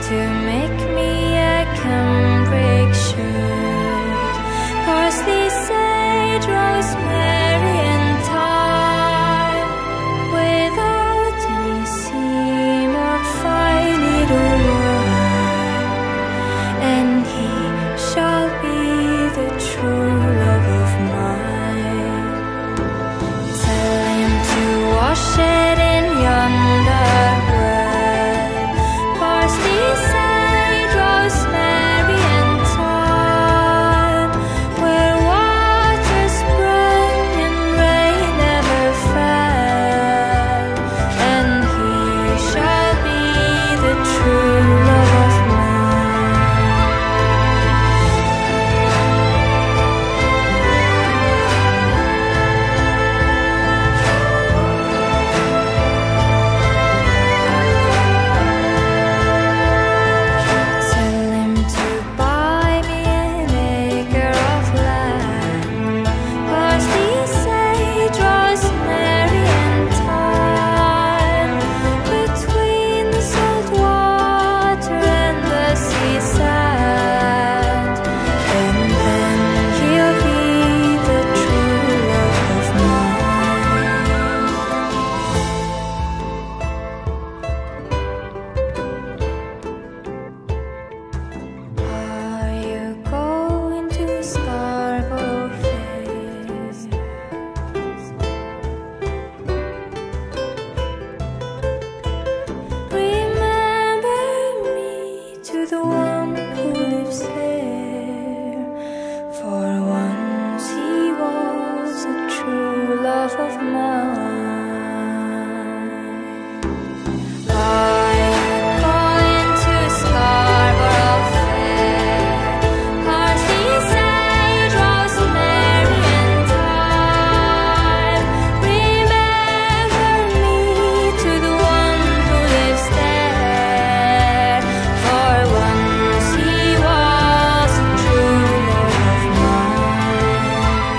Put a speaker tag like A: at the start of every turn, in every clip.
A: to make me a cambric shirt, parsley, sage, rosemary and thyme, without any seam or fine needlework, and he shall be the true love of mine. Tell him to wash it in yonder well, parsley, sage, rosemary and thyme, where water sprang and rain never fell, and he shall be the true love of mine. Tell him to buy me an acre of land, parsley, sage, rosemary and thyme, between the salt water and the sea sand, and then he'll be the true love of mine. Are you going to Scarborough Fair? Remember me to the one who lives there, for once he was a true love of mine. Are you going to Scarborough Fair? Parsley, sage, rosemary and thyme, remember me to the one who lives there, for once he was a true love of mine.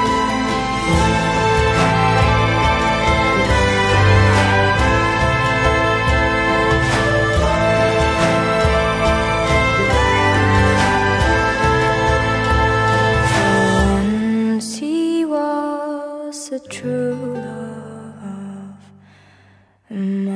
A: Once he was a true love of mine.